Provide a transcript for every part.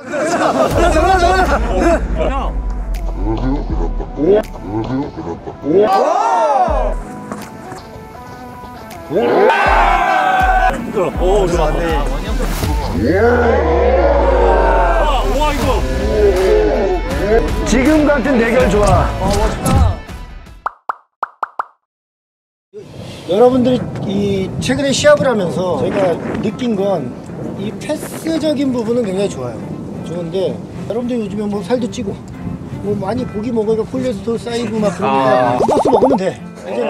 오, 좋아. 와, 이거. 지금 같은 대결 좋아. 멋있다. 여러분들이 이 최근에 시합을 하면서 제가 느낀 건 이 패스적인 부분은 굉장히 좋은데 여러분들 요즘에 뭐 살도 찌고 뭐 많이 고기 먹으니까 콜레스테롤 쌓이고 막 그러니까 쿠퍼스 먹으면 돼.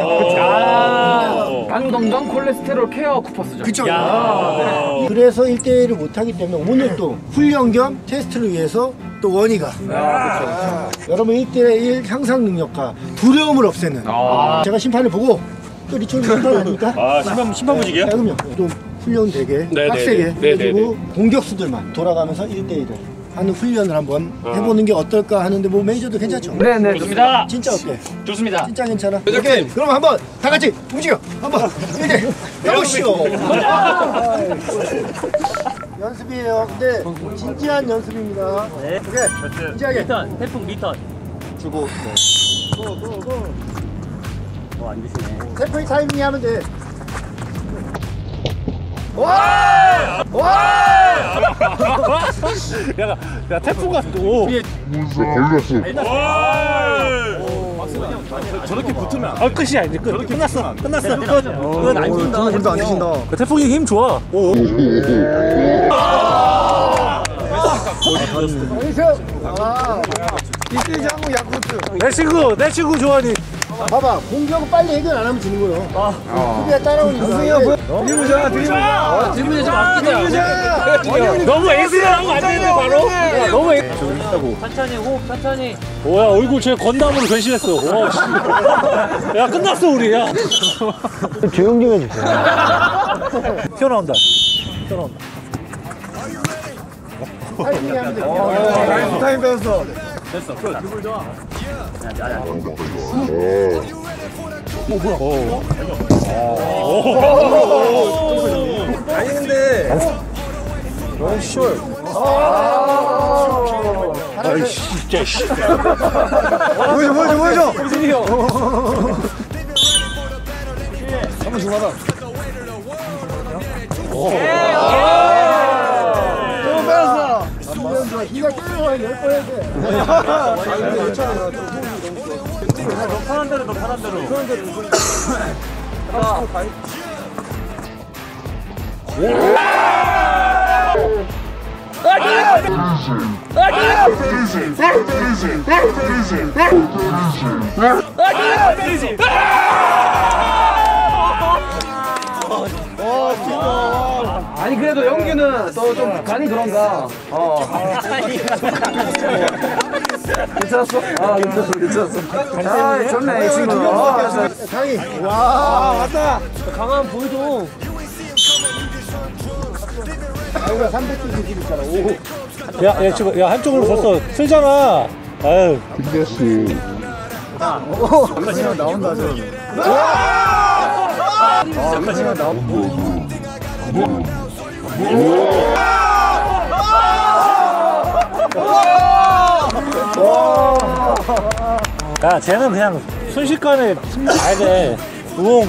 간건강 콜레스테롤 케어 쿠퍼스죠. 그쵸. 그래서 1대1을 못하기 때문에 오늘 또 훈련 겸 테스트를 위해서 또 원희가 여러분 1대1 향상 능력과 두려움을 없애는 제가 심판을 보고 또 리철 심판 아닙니까? 심판 보시게요? 그럼요. 좀 훈련 되게 빡세게 해주고 공격수들만 돌아가면서 1대1을 하는 훈련을 한번 해보는 게 어떨까 하는데 뭐 메이저도 괜찮죠? 네네. 좋습니다. 진짜 어때? 좋습니다. 진짜 괜찮아? 오케이. 그럼 한번 다 같이 움직여. 한번 1대1 해보시오. 연습이에요. 근데 진지한 연습입니다. 네. 오케이. 진지하게. 리턴, 태풍 리턴. 주고. 고고고. 안 되시네. 태풍이 타이밍 하면 돼. 와! 야, 태풍가. 오. 저렇게 붙으면. 끝이야, 이제 끝. 끝났어. 그건 안 진다. 우리도 안 계신다. 태풍이 힘 좋아. 오. 이태지 한국 야쿠르트. 내 친구 좋아하니. 봐봐, 공격은 빨리 해결 안 하면 지는 거예요. 수비가 따라오니까. 드리블자. 질문이 좀 아끼자. 너무 에이스를 하면 안 되는데, 바로? 너무 에이스. 천천히 호흡 천천히. 뭐야, 얼굴 쟤 건담으로 변신했어. 와, 씨. 야, 끝났어, 우리. 야. 조용 좀 해주세요. 튀어나온다. 타이밍 하면 돼. 타이밍 배웠어. 됐어, 끝. 드리블 좋아. 아니 근데 너무 쉬워. 아이씨, 진짜, 씨. 보여줘. 호진이 형. 한번 주마다. 좀 배웠어. 네가 게임을 10번 해야 돼. 너 편한 대로. 아니 그래도 영규는 또 좀 간이 그런가. 괜찮았어? 괜찮았어. 아 좋네 이 친구. 강희. 와, 왔다. 강한 보이도. 이거 300개 있잖아. 오. 야, 지금, 야, 한쪽으로 벌써 틀잖아. 아유. 잠깐만 나온다, 저. 잠깐만 나온다. 야, 쟤는 그냥 순식간에 승리 가야 돼. 우홍.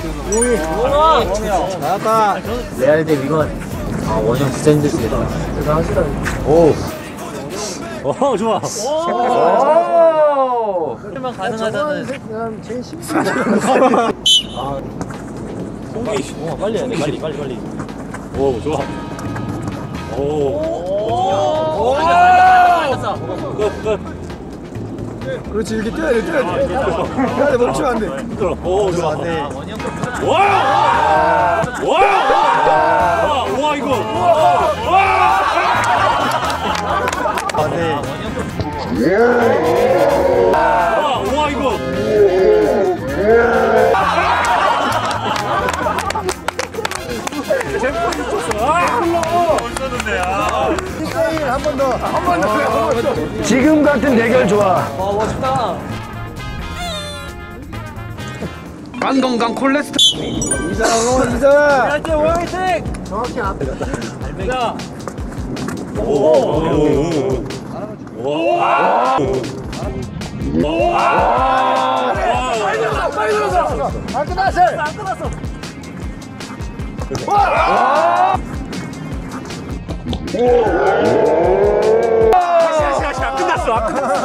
나왔다. 레알 대 위건. 원형 진짜 힘들시겠다. 오. 좋아. 만 가능하다는. 그냥 제일 심한. 빨리 해야 돼. 빨리. 오, 좋아. 오. 끝. 그렇지, 이렇게 뛰어야 돼. 멈추면 안 돼. 오, 좋아. 와, 이거. 와, 이거. 한번 더. 지금 같은 대결 좋아. 멋있다. 간건강 콜레스테롤. 이잖아. 야채 화이팅. 정확히 앞에. 갈매기야. 오. 끝났어.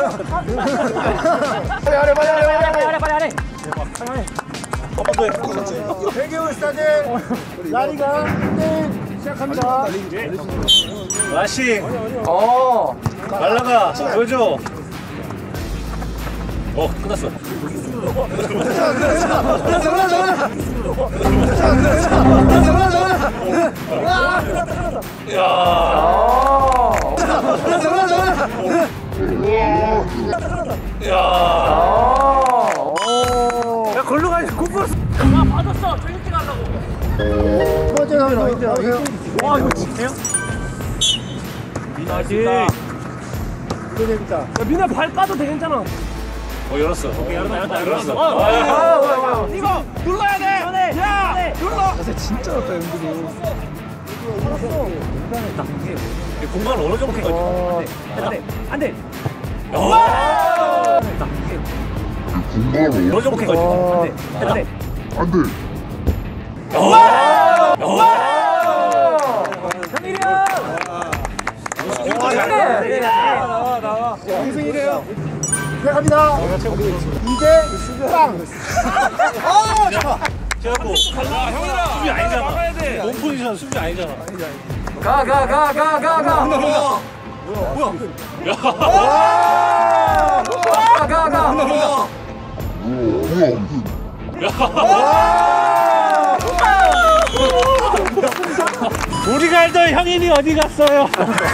한번 더 해. 대결 스타트. 라리가 시작합니다. 라시. 날라가. 보여줘. 끝났어. 야, 걸로 가야지. 굿버스. 받았어. 저 일찍 하려고. 두 번째 나오세요. 와, 이거 진짜요? 민아지. 이거 재밌다. 야, 민아 발 까도 되겠잖아. 열었어. 열었다. 이거 눌러야 돼. 야, 눌러. 공간 어느 정도 가지고? 안 돼. 어느 정도 가지고? 안 돼. 우승이래요. 시작합니다. 이제 빵. 제가 수비 아니잖아. 몸 포지션 수비 아니잖아. 가. 우리가 알던 형인이 어디 갔어요?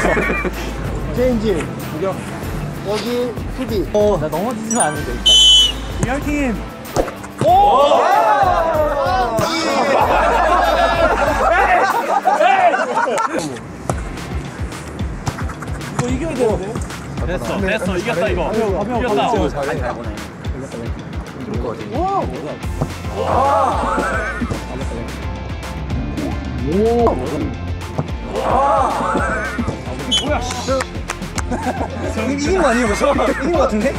체인지. 여기 수비. 나 넘어지지만 않으면 돼. 이형팀. 이거 이겨야 되는데. 됐어. 이겼다 이거. 이겼다. 이긴 거 아니에요? 벌써? 이긴 거 같은데?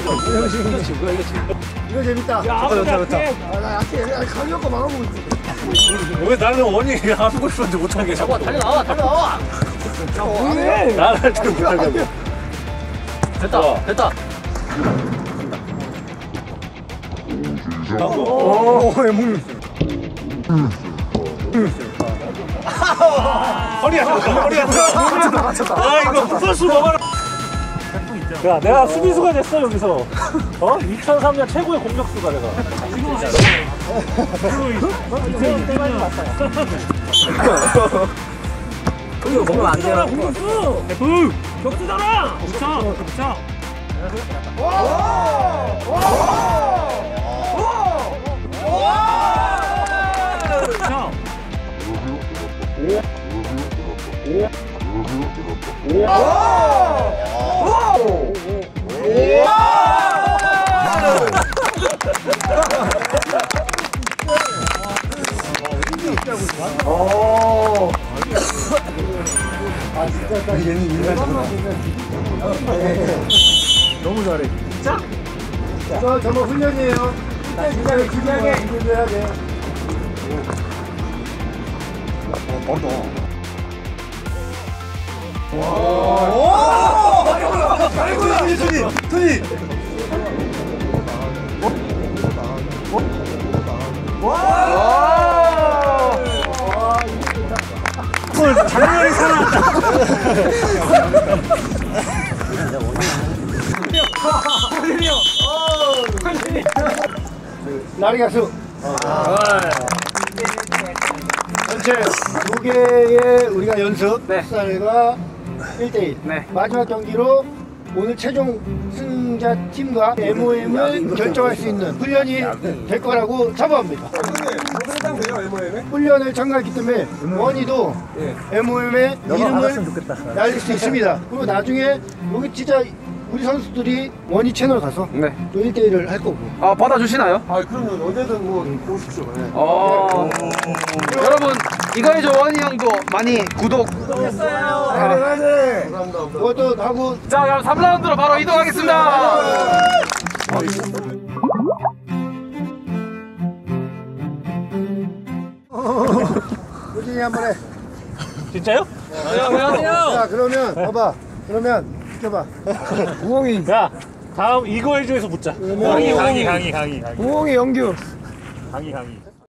이거 재밌다. 좋다. 나 약해. 강력과 망하고 있어. 왜 나는 원이 하고 싶었는데 못하게 자꾸. 달려나와. 나는 할 때는 못하게. 됐다. 허리 아프다. 아, 이거 플러스 먹어라. 야, 내가 수비수가 됐어 여기서. 2003년 최고의 공격수가 내가. 이태원 때만이 맞아요. 이거 먹으면 안 돼요. 공격수. 격수잖아. 격차. 얘는 인간이구나. 너무 잘해. 진짜? 이거 정말 훈련이에요. 그냥 중요하게 훈련해야 돼. 장면이 살아났다. 나리 가수. 전체 2개의 우리가 연습 풋살과 1대1 마지막 경기로 오늘 최종 승자 팀과 MOM을 결정할 수 있는 훈련이 될 거라고 자부합니다. 훈련을 참가했기 때문에 원희도 MOM의 이름을 날릴 수 있습니다. 그리고 나중에 여기 진짜 우리 선수들이 원희 채널 가서 또 1대1을 할 거고. 아, 받아주시나요? 그럼요. 언제든 뭐 오십시오. 여러분, 이거이죠 원희 형도 많이 구독. 감사합니다. 그것도 하고. 자, 그럼 3라운드로 바로 이동하겠습니다. 우리 한번 해. 진짜요? 자, 그러면 봐봐. 그러면 비켜봐. 우엉이 야, 다음 이거 해줘에서 붙자. 그러면 강의. 우엉이 영규 강의.